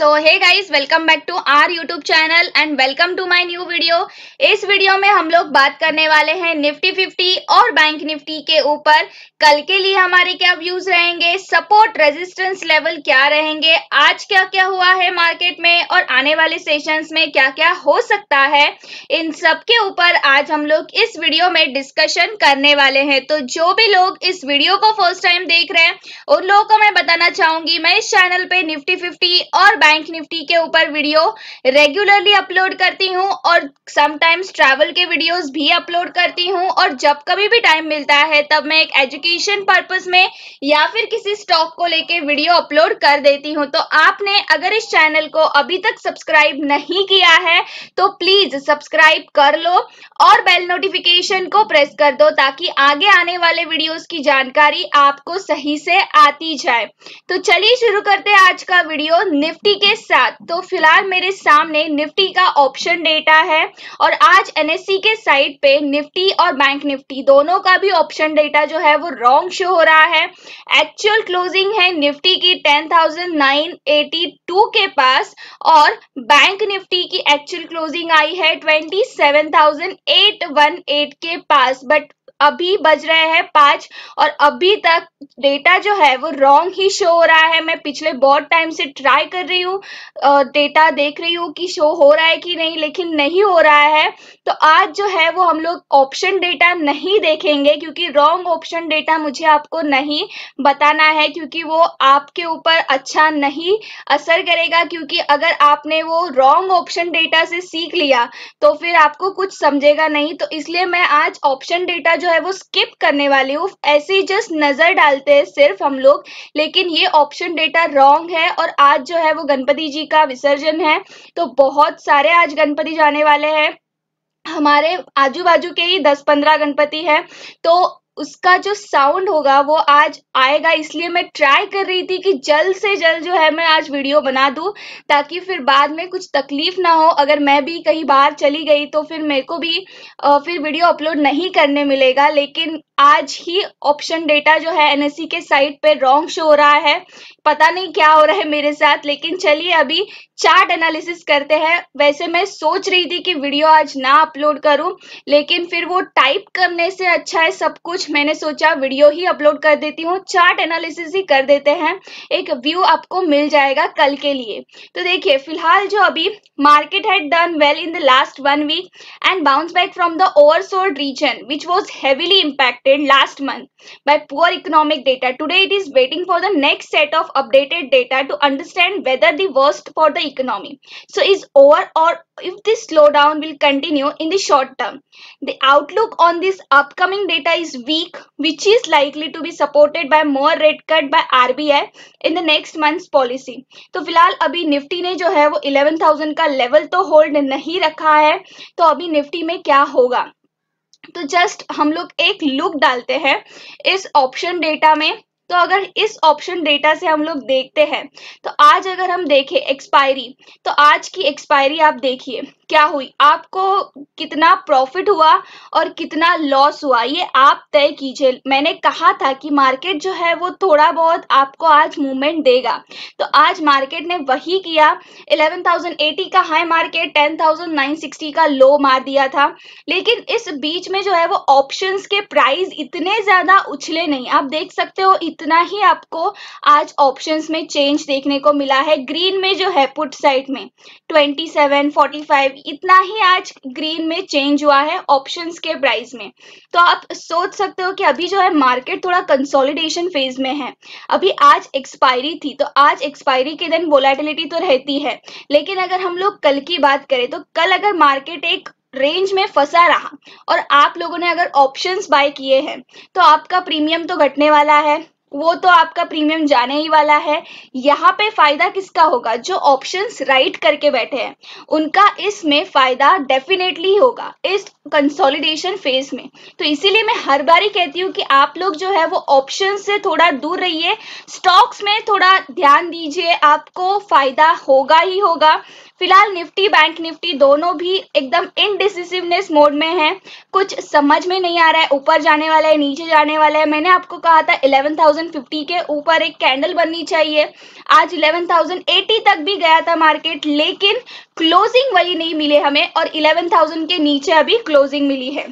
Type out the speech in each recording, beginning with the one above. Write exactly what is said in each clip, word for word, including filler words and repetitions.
So hey guys, welcome back to our YouTube channel and welcome to my new video. इस video में हम लोग बात करने वाले हैं निफ्टी फिफ्टी और बैंक निफ्टी के ऊपर। कल के लिए हमारे क्या व्यूज रहेंगे, सपोर्ट रेजिस्टेंस लेवल क्या रहेंगे, आज क्या क्या हुआ है मार्केट में और आने वाले सेशंस में क्या क्या हो सकता है, इन सब के ऊपर आज हम लोग इस वीडियो में डिस्कशन करने वाले हैं। तो जो भी लोग इस वीडियो को फर्स्ट टाइम देख रहे हैं उन लोगों को मैं बताना चाहूंगी, मैं इस चैनल पे निफ्टी फिफ्टी और बैंक निफ्टी के ऊपर वीडियो रेगुलरली अपलोड करती हूँ और समटाइम्स ट्रैवल के वीडियोस भी अपलोड करती हूँ। और जब कभी भी टाइम मिलता है तब मैं एक एजुकेशन पर्पस में या फिर किसी स्टॉक को लेके वीडियो अपलोड कर देती हूँ। तो आपने अगर इस चैनल को अभी तक सब्सक्राइब नहीं किया है तो प्लीज सब्सक्राइब कर लो और बेल नोटिफिकेशन को प्रेस कर दो ताकि आगे आने वाले वीडियोस की जानकारी आपको सही से आती जाए। तो चलिए शुरू करते हैं आज का वीडियो निफ्टी के साथ। तो फिलहाल मेरे सामने निफ्टी का ऑप्शन डेटा है और आज एनएससी के साइट पे निफ्टी और बैंक निफ्टी दोनों का भी ऑप्शन डेटा जो है वो रॉन्ग शो हो रहा है। एक्चुअल क्लोजिंग है निफ्टी की ten thousand nine eighty two के पास और बैंक निफ्टी की एक्चुअल क्लोजिंग आई है twenty seven thousand eight one eight के पास। बट अभी बज रहे हैं पांच और अभी तक डेटा जो है वो रॉन्ग ही शो हो रहा है। मैं पिछले बहुत टाइम से ट्राई कर रही हूँ, डेटा देख रही हूँ कि शो हो रहा है कि नहीं, लेकिन नहीं हो रहा है। तो आज जो है वो हम लोग ऑप्शन डेटा नहीं देखेंगे क्योंकि रॉन्ग ऑप्शन डेटा मुझे आपको नहीं बताना है, क्योंकि वो आपके ऊपर अच्छा नहीं असर करेगा। क्योंकि अगर आपने वो रॉन्ग ऑप्शन डेटा से सीख लिया तो फिर आपको कुछ समझेगा नहीं। तो इसलिए मैं आज ऑप्शन डेटा जो है वो स्किप करने वाली हूँ, ऐसे ही जस्ट नजर डालते हैं सिर्फ हम लोग। लेकिन ये ऑप्शन डेटा रॉन्ग है और आज जो है वो गणपति जी का विसर्जन है, तो बहुत सारे आज गणपति जाने वाले हैं। हमारे आजू बाजू के ही दस पंद्रह गणपति है, तो उसका जो साउंड होगा वो आज आएगा। इसलिए मैं ट्राई कर रही थी कि जल्द से जल्द जो है मैं आज वीडियो बना दूं ताकि फिर बाद में कुछ तकलीफ ना हो। अगर मैं भी कहीं बाहर चली गई तो फिर मेरे को भी आ, फिर वीडियो अपलोड नहीं करने मिलेगा। लेकिन आज ही ऑप्शन डेटा जो है एनएससी के साइट पे रॉन्ग शो हो रहा है, पता नहीं क्या हो रहा है मेरे साथ। लेकिन चलिए अभी चार्ट एनालिसिस करते हैं। वैसे मैं सोच रही थी कि वीडियो आज ना अपलोड करूं, लेकिन फिर वो टाइप करने से अच्छा है सब कुछ, मैंने सोचा वीडियो ही अपलोड कर देती हूँ, चार्ट एनालिसिस ही कर देते हैं, एक व्यू आपको मिल जाएगा कल के लिए। तो देखिए फिलहाल जो अभी market had done well in the last one week and bounce back from the oversold region which was heavily impacted last month by poor economic data. Today it is waiting for the next set of updated data to understand whether the worst for the economy so is over or if this slowdown will continue in the short term. The outlook on this upcoming data is weak, which is likely to be supported by more rate cut by R B I in the next month's policy. तो फिलहाल अभी Nifty ने जो है वो eleven thousand का level तो hold नहीं रखा है, तो अभी निफ्टी में क्या होगा तो जस्ट हम लोग एक लुक डालते हैं इस ऑप्शन डेटा में। तो अगर इस ऑप्शन डेटा से हम लोग देखते हैं तो आज अगर हम देखें एक्सपायरी, तो आज की एक्सपायरी आप देखिए क्या हुई, आपको कितना प्रॉफिट हुआ और कितना लॉस हुआ ये आप तय कीजिए। मैंने कहा था कि मार्केट जो है वो थोड़ा बहुत आपको आज मूवमेंट देगा, तो आज मार्केट ने वही किया। इलेवन थाउजेंड एटी का high market ten thousand nine sixty का लो मार दिया था, लेकिन इस बीच में जो है वो ऑप्शंस के प्राइस इतने ज्यादा उछले नहीं। आप देख सकते हो इतना ही आपको आज ऑप्शंस में चेंज देखने को मिला है। ग्रीन में जो है पुट साइड में ट्वेंटी सेवन फोर्टी फाइव इतना ही आज ग्रीन में चेंज हुआ है ऑप्शंस के प्राइस में। तो आप सोच सकते हो कि अभी जो है मार्केट थोड़ा कंसोलिडेशन फेज में है। अभी आज एक्सपायरी थी, तो आज एक्सपायरी के दिन वोलेटिलिटी तो रहती है, लेकिन अगर हम लोग कल की बात करें तो कल अगर मार्केट एक रेंज में फंसा रहा और आप लोगों ने अगर ऑप्शंस बाय किए हैं तो आपका प्रीमियम तो घटने वाला है, वो तो आपका प्रीमियम जाने ही वाला है। यहाँ पे फायदा किसका होगा, जो ऑप्शंस राइट करके बैठे हैं उनका इसमें फायदा डेफिनेटली होगा इस कंसोलिडेशन फेज में। तो इसीलिए मैं हर बार ही कहती हूँ कि आप लोग जो है वो ऑप्शन से थोड़ा दूर रहिए, स्टॉक्स में थोड़ा ध्यान दीजिए, आपको फायदा होगा ही होगा। फिलहाल निफ्टी बैंक निफ्टी दोनों भी एकदम इनडिसिसिवनेस मोड में है। कुछ समझ में नहीं आ रहा है, ऊपर जाने वाला है नीचे जाने वाला है। मैंने आपको कहा था इलेवन थाउजेंड फिफ्टी के ऊपर एक कैंडल बननी चाहिए। आज इलेवन थाउजेंड एटी तक भी गया था मार्केट, लेकिन क्लोजिंग वही नहीं मिले हमें और इलेवन थाउजेंड के नीचे अभी क्लोजिंग मिली है।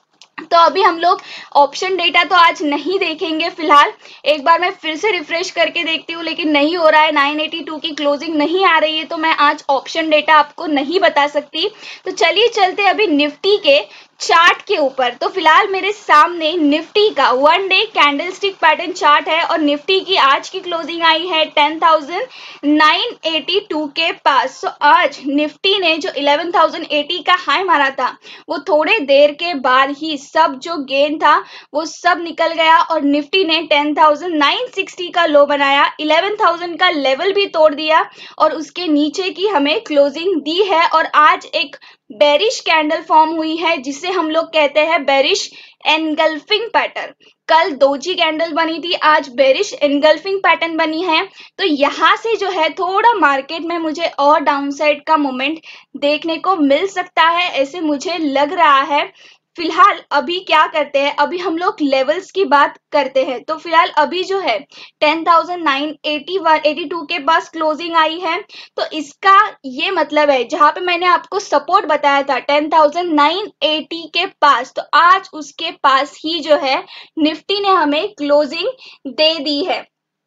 तो अभी हम लोग ऑप्शन डेटा तो आज नहीं देखेंगे। फिलहाल एक बार मैं फिर से रिफ्रेश करके देखती हूँ, लेकिन नहीं हो रहा है। नाइन एटी टू की क्लोजिंग नहीं आ रही है, तो मैं आज ऑप्शन डेटा आपको नहीं बता सकती। तो चलिए चलते अभी निफ्टी के चार्ट के ऊपर। तो फिलहाल मेरे सामने निफ्टी का one day candlestick pattern chart है और निफ्टी की आज की क्लोजिंग आई है ten thousand nine eighty two के पास। तो आज निफ्टी ने जो इलेवन थाउजेंड एटी का हाई मारा था, वो थोड़े देर के बाद ही सब जो गेन था वो सब निकल गया और निफ्टी ने टेन थाउजेंड नाइन सिक्सटी का लो बनाया, इलेवन थाउजेंड का लेवल भी तोड़ दिया और उसके नीचे की हमें क्लोजिंग दी है। और आज एक बेरिश कैंडल फॉर्म हुई है, जिसे हम लोग कहते हैं बेरिश एनगल्फिंग पैटर्न। कल दोजी कैंडल बनी थी, आज बेरिश एनगल्फिंग पैटर्न बनी है। तो यहाँ से जो है थोड़ा मार्केट में मुझे और डाउनसाइड का मोमेंट देखने को मिल सकता है, ऐसे मुझे लग रहा है। फिलहाल अभी क्या करते हैं, अभी हम लोग लेवल्स की बात करते हैं। तो फिलहाल अभी जो है ten thousand nine eighty two के पास क्लोजिंग आई है। तो इसका ये मतलब है, जहां पे मैंने आपको सपोर्ट बताया था टेन थाउजेंड नाइन एटी के पास, तो आज उसके पास ही जो है निफ्टी ने हमें क्लोजिंग दे दी है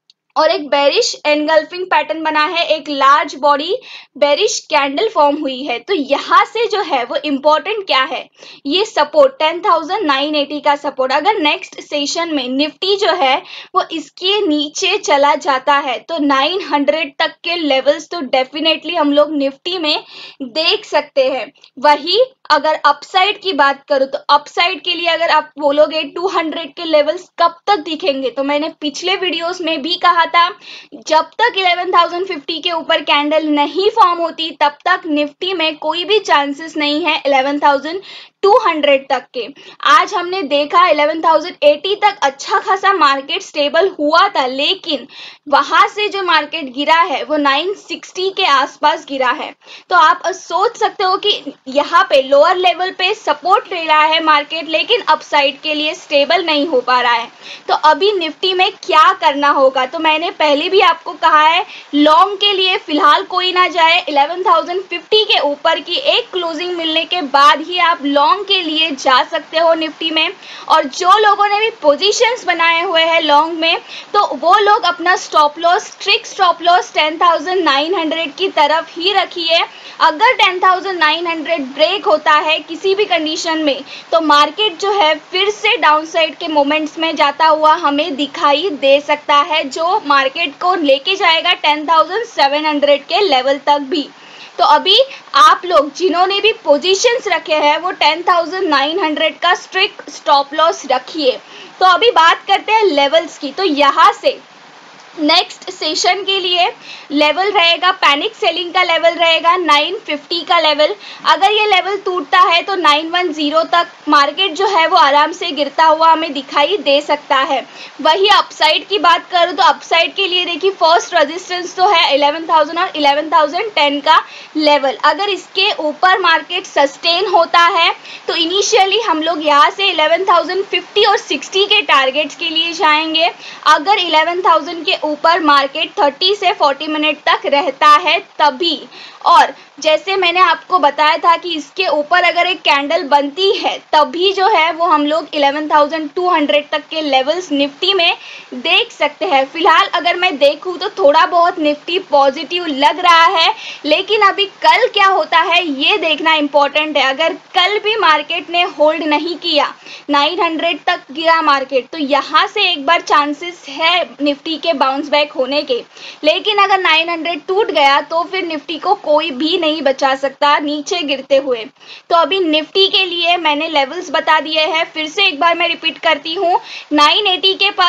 और एक बेरिश एनगल्फिंग पैटर्न बना है, एक large body bearish candle form हुई है। तो यहाँ से जो है वो इम्पोर्टेंट क्या है, ये support ten thousand nine eighty का सपोर्ट, अगर नेक्स्ट सेशन में निफ्टी जो है वो इसके नीचे चला जाता है तो नाइन हंड्रेड तक के लेवल्स तो डेफिनेटली हम लोग निफ्टी में देख सकते हैं। वही अगर अपसाइड की बात करूं तो अपसाइड के लिए अगर आप बोलोगे टू हंड्रेड के लेवल्स कब तक दिखेंगे, तो मैंने पिछले वीडियोस में भी कहा था, जब तक इलेवन थाउजेंड फिफ्टी के ऊपर कैंडल नहीं फॉर्म होती तब तक निफ्टी में कोई भी चांसेस नहीं है इलेवन थाउजेंड टू हंड्रेड तक के। आज हमने देखा इलेवन थाउजेंड एटी तक अच्छा खासा मार्केट स्टेबल हुआ था, लेकिन वहां से जो मार्केट गिरा है वो नाइन सिक्सटी के आसपास गिरा है। तो आप सोच सकते हो कि यहाँ पे लोअर लेवल पे सपोर्ट ले रहा है मार्केट, लेकिन अपसाइड के लिए स्टेबल नहीं हो पा रहा है। तो अभी निफ्टी में क्या करना होगा, तो मैंने पहले भी आपको कहा है, लॉन्ग के लिए फिलहाल कोई ना जाए, इलेवन थाउजेंड फिफ्टी के ऊपर की एक क्लोजिंग मिलने के बाद ही आप लॉन्ग के लिए जा सकते हो निफ्टी में। और जो लोगों ने भी पोजीशंस बनाए हुए हैं लॉन्ग में, तो वो लोग अपना stop loss, strict stop loss ten thousand nine hundred की तरफ ही रखिए। अगर टेन थाउजेंड नाइन हंड्रेड ब्रेक होता है किसी भी कंडीशन में, तो मार्केट जो है फिर से डाउनसाइड के मोमेंट्स में जाता हुआ हमें दिखाई दे सकता है, जो मार्केट को लेके जाएगा टेन थाउजेंड सेवन हंड्रेड के लेवल तक भी। तो अभी आप लोग जिन्होंने भी पोजीशंस रखे हैं वो टेन थाउजेंड नाइन हंड्रेड का स्ट्रिक्ट स्टॉप लॉस रखिए। तो अभी बात करते हैं लेवल्स की। तो यहाँ से नेक्स्ट सेशन के लिए लेवल रहेगा, पैनिक सेलिंग का लेवल रहेगा नाइन फिफ्टी का लेवल। अगर ये लेवल टूटता है तो नाइन टेन तक मार्केट जो है वो आराम से गिरता हुआ हमें दिखाई दे सकता है। वही अपसाइड की बात करूँ तो अपसाइड के लिए देखिए फर्स्ट रेजिस्टेंस तो है इलेवन थाउजेंड और इलेवन थाउजेंड टेन का लेवल। अगर इसके ऊपर मार्केट सस्टेन होता है तो इनिशियली हम लोग यहाँ से इलेवन थाउजेंड फिफ्टी और सिक्सटी के टारगेट्स के लिए जाएंगे। अगर इलेवन थाउजेंड के ऊपर मार्केट थर्टी से फोर्टी मिनट तक रहता है तभी, और जैसे मैंने आपको बताया था कि इसके ऊपर अगर एक कैंडल बनती है तभी जो है वो हम लोग इलेवन थाउजेंड टू हंड्रेड तक के लेवल्स निफ्टी में देख सकते हैं। फिलहाल अगर मैं देखूं तो थोड़ा बहुत निफ्टी पॉजिटिव लग रहा है, लेकिन अभी कल क्या होता है ये देखना इंपॉर्टेंट है। अगर कल भी मार्केट ने होल्ड नहीं किया, नाइन हंड्रेड तक गिरा मार्केट, तो यहाँ से एक बार चांसेस है निफ्टी के बाउंस बैक होने के। लेकिन अगर नाइन हंड्रेड टूट गया तो फिर निफ्टी को कोई भी नहीं बचा सकता नीचे गिरते हुए। तो अभी निफ्टी के लिए मैंने लेवल्स बता दिए हैं, फिर से एक बार मैं रिपीट करती हूँ, नाइन एटी के पास क्लोजिंग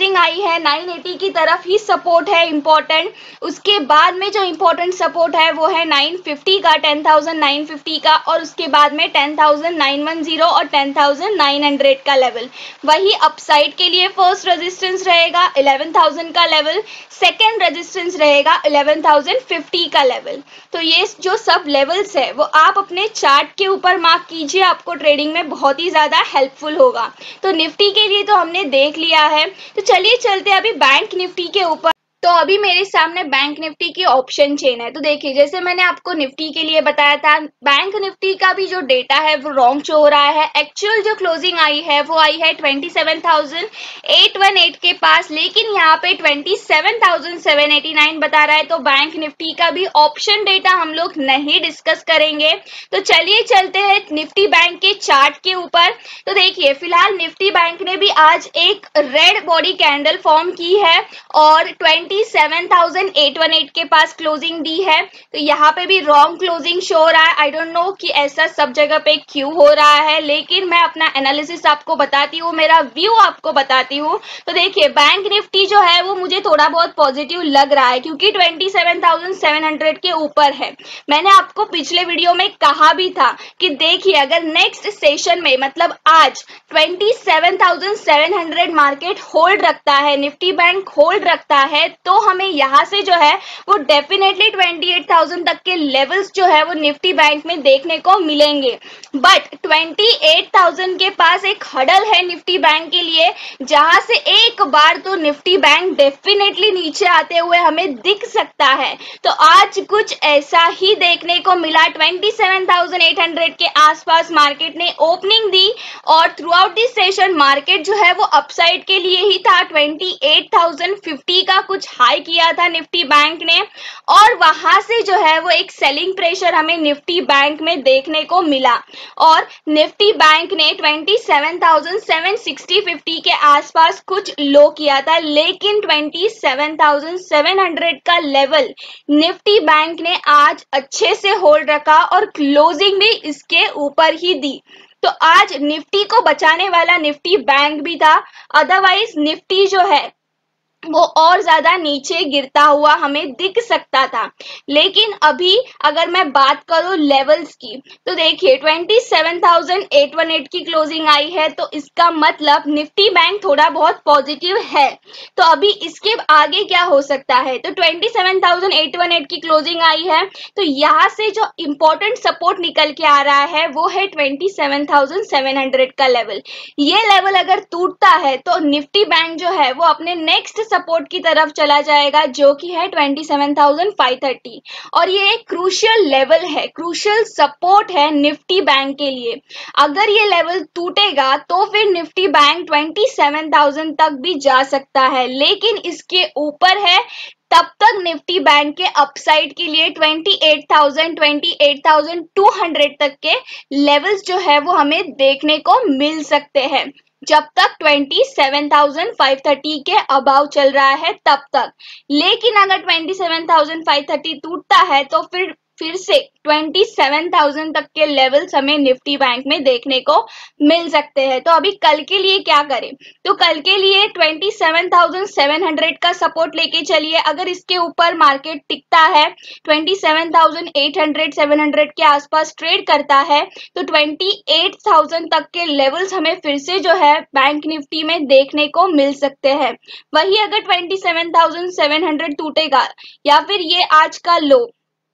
क्लोजिंग आई है नाइन एटी की तरफ ही सपोर्ट है इम्पोर्टेंट। उसके बाद में जो इम्पोर्टेंट सपोर्ट है वो है नाइन फिफ्टी का, टेन थाउजेंड नाइन फिफ्टी का, और उसके बाद में टेन थाउजेंड नाइन टेन और टेन थाउजेंड नाइन हंड्रेड का लेवल। वही अपसाइड के लिए फर्स्ट रेजिस्टेंस रहेगा इलेवन थाउजेंड का लेवल, सेकेंड रेजिस्टेंस रहेगा इलेवन थाउजेंड फिफ्टी का लेवल। तो ये जो सब लेवल्स है वो आप अपने चार्ट के ऊपर मार्क कीजिए, आपको ट्रेडिंग में बहुत ही ज्यादा हेल्पफुल होगा। तो निफ्टी के लिए तो हमने देख लिया है, तो चलिए चलते हैं अभी बैंक निफ्टी के ऊपर। तो अभी मेरे सामने बैंक निफ्टी की ऑप्शन चेन है। तो देखिए, जैसे मैंने आपको निफ्टी के लिए बताया था, बैंक निफ्टी का भी जो डेटा है वो रॉन्ग शो हो रहा है। एक्चुअल जो क्लोजिंग आई है वो आई है twenty seven thousand eight one eight के पास, लेकिन यहाँ पे twenty seven thousand seven eighty nine बता रहा है। तो बैंक निफ्टी का भी ऑप्शन डेटा हम लोग नहीं डिस्कस करेंगे। तो चलिए चलते हैं निफ्टी बैंक के चार्ट के ऊपर। तो देखिए, फिलहाल निफ्टी बैंक ने भी आज एक रेड बॉडी कैंडल फॉर्म की है और twenty seven thousand eight one eight के पास क्लोजिंग दी है। तो यहाँ पे भी रॉन्ग क्लोजिंग शो हो रहा है। आई डोंट नो कि ऐसा सब जगह पे क्यों हो रहा है, लेकिन मैं अपना एनालिसिस आपको बताती हूँ, मेरा व्यू आपको बताती हूँ। तो देखिए, बैंक निफ्टी जो है वो मुझे थोड़ा बहुत पॉजिटिव लग रहा है क्योंकि twenty seven thousand seven hundred के ऊपर है। मैंने आपको पिछले वीडियो में कहा भी था कि देखिए, अगर नेक्स्ट सेशन में मतलब आज twenty seven thousand seven hundred market hold रखता है, निफ्टी बैंक होल्ड रखता है, तो हमें यहां से जो है वो डेफिनेटली ट्वेंटी एट थाउजेंड तक के लेवल्स जो है वो निफ्टी बैंक में देखने को मिलेंगे। बट ट्वेंटी एट थाउजेंड के पास एक हडल है निफ्टी बैंक के लिए, जहां से एक बार तो निफ्टी बैंक डेफिनेटली नीचे आते हुए हमें दिख सकता है। तो आज कुछ ऐसा ही देखने को मिला। Twenty seven thousand eight hundred के आसपास मार्केट ने ओपनिंग दी और throughout this session market जो है वो अपसाइड के लिए ही था। ट्वेंटी एट थाउजेंड फिफ्टी का कुछ हाई किया था निफ्टी बैंक ने और वहां से जो है वो एक सेलिंग प्रेशर हमें निफ्टी बैंक में देखने को मिला और निफ्टी बैंक ने twenty seven thousand seven sixty fifty के आसपास कुछ लो किया था, लेकिन twenty seven thousand seven hundred का लेवल निफ्टी बैंक ने आज अच्छे से होल्ड रखा और क्लोजिंग भी इसके ऊपर ही दी। तो आज निफ्टी को बचाने वाला निफ्टी बैंक भी था, अदरवाइज निफ्टी जो है वो और ज्यादा नीचे गिरता हुआ हमें दिख सकता था। लेकिन अभी अगर मैं बात करूं लेवल्स की, तो देखिए twenty seven thousand eight one eight की क्लोजिंग आई है, तो इसका मतलब निफ्टी बैंक थोड़ा बहुत पॉजिटिव है। तो अभी इसके आगे क्या हो सकता है, तो twenty seven thousand eight one eight की क्लोजिंग आई है, तो यहाँ से जो इंपॉर्टेंट सपोर्ट निकल के आ रहा है वो है twenty seven thousand seven hundred का लेवल। ये लेवल अगर टूटता है तो निफ्टी बैंक जो है वो अपने नेक्स्ट सपोर्ट की तरफ चला जाएगा, जो कि है twenty seven thousand five thirty, और ये एक क्रूशियल लेवल है, क्रूशियल सपोर्ट है निफ्टी बैंक के लिए। अगर ये लेवल टूटेगा तो फिर Nifty bank twenty seven thousand तक भी जा सकता है, लेकिन इसके ऊपर है तब तक निफ्टी बैंक के अपसाइड के लिए twenty eight thousand twenty eight thousand two hundred तक के लेवल्स जो है वो हमें देखने को मिल सकते हैं, जब तक twenty seven thousand five thirty के अबाव चल रहा है तब तक। लेकिन अगर twenty seven thousand five thirty टूटता है तो फिर फिर से ट्वेंटी सेवन थाउजेंड तक के लेवल्स हमें निफ्टी बैंक में देखने को मिल सकते हैं। तो अभी कल के लिए क्या करें, तो कल के लिए twenty seven thousand seven hundred का सपोर्ट लेके चलिए। अगर इसके ऊपर मार्केट टिकता है, twenty seven thousand eight hundred seven hundred के आसपास ट्रेड करता है, तो ट्वेंटी एट थाउजेंड तक के लेवल्स हमें फिर से जो है बैंक निफ्टी में देखने को मिल सकते हैं। वही अगर twenty seven thousand seven hundred टूटेगा या फिर ये आज का लो,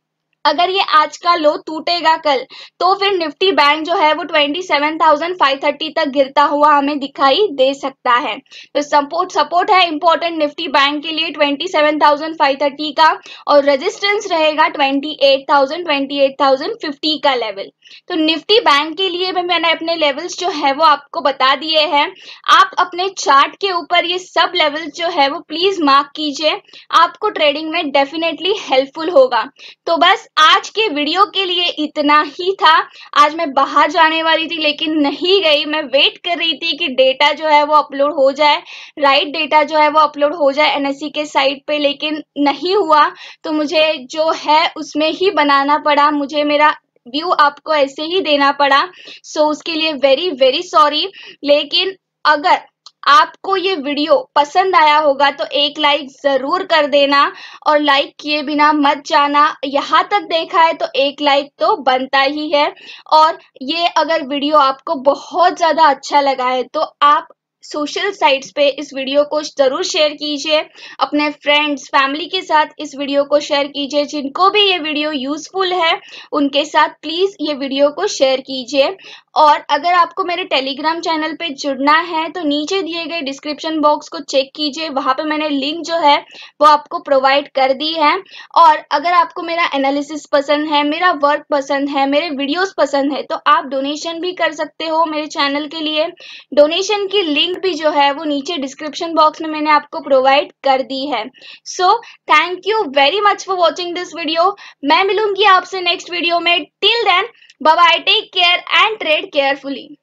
अगर ये आज का लो टूटेगा कल, तो फिर निफ्टी बैंक जो है वो twenty seven thousand five thirty तक गिरता हुआ हमें दिखाई दे सकता है। तो सपोर्ट सपोर्ट है इंपॉर्टेंट निफ्टी बैंक के लिए twenty seven thousand five thirty का, और रेजिस्टेंस रहेगा twenty eight thousand twenty eight thousand fifty का लेवल। तो निफ्टी बैंक के लिए भी मैंने अपने लेवल्स जो है वो आपको बता दिए हैं। आप अपने चार्ट के ऊपर ये सब लेवल्स जो है वो प्लीज मार्क कीजिए, आपको ट्रेडिंग में डेफिनेटली हेल्पफुल होगा। तो बस आज के वीडियो के लिए इतना ही था। आज मैं बाहर जाने वाली थी लेकिन नहीं गई, मैं वेट कर रही थी कि डेटा जो है वो अपलोड हो जाए, राइट डेटा जो है वो अपलोड हो जाए एनएससी के साइट पे, लेकिन नहीं हुआ। तो मुझे जो है उसमें ही बनाना पड़ा, मुझे मेरा व्यू आपको ऐसे ही देना पड़ा। सो so, उसके लिए वेरी वेरी सॉरी। लेकिन अगर आपको ये वीडियो पसंद आया होगा तो एक लाइक जरूर कर देना और लाइक किए बिना मत जाना। यहाँ तक देखा है तो एक लाइक तो बनता ही है। और ये अगर वीडियो आपको बहुत ज्यादा अच्छा लगा है तो आप सोशल साइट्स पे इस वीडियो को जरूर शेयर कीजिए, अपने फ्रेंड्स फैमिली के साथ इस वीडियो को शेयर कीजिए। जिनको भी ये वीडियो यूजफुल है उनके साथ प्लीज ये वीडियो को शेयर कीजिए। और अगर आपको मेरे टेलीग्राम चैनल पे जुड़ना है तो नीचे दिए गए डिस्क्रिप्शन बॉक्स को चेक कीजिए, वहां पे मैंने लिंक जो है वो आपको प्रोवाइड कर दी है। और अगर आपको मेरा एनालिसिस पसंद है, मेरा वर्क पसंद है, मेरे वीडियोस पसंद है तो आप डोनेशन भी कर सकते हो मेरे चैनल के लिए। डोनेशन की लिंक भी जो है वो नीचे डिस्क्रिप्शन बॉक्स में मैंने आपको प्रोवाइड कर दी है। So thank you very much for watching this video. मैं मिलूंगी आपसे नेक्स्ट वीडियो में। Till then, bye bye, take care and trade carefully.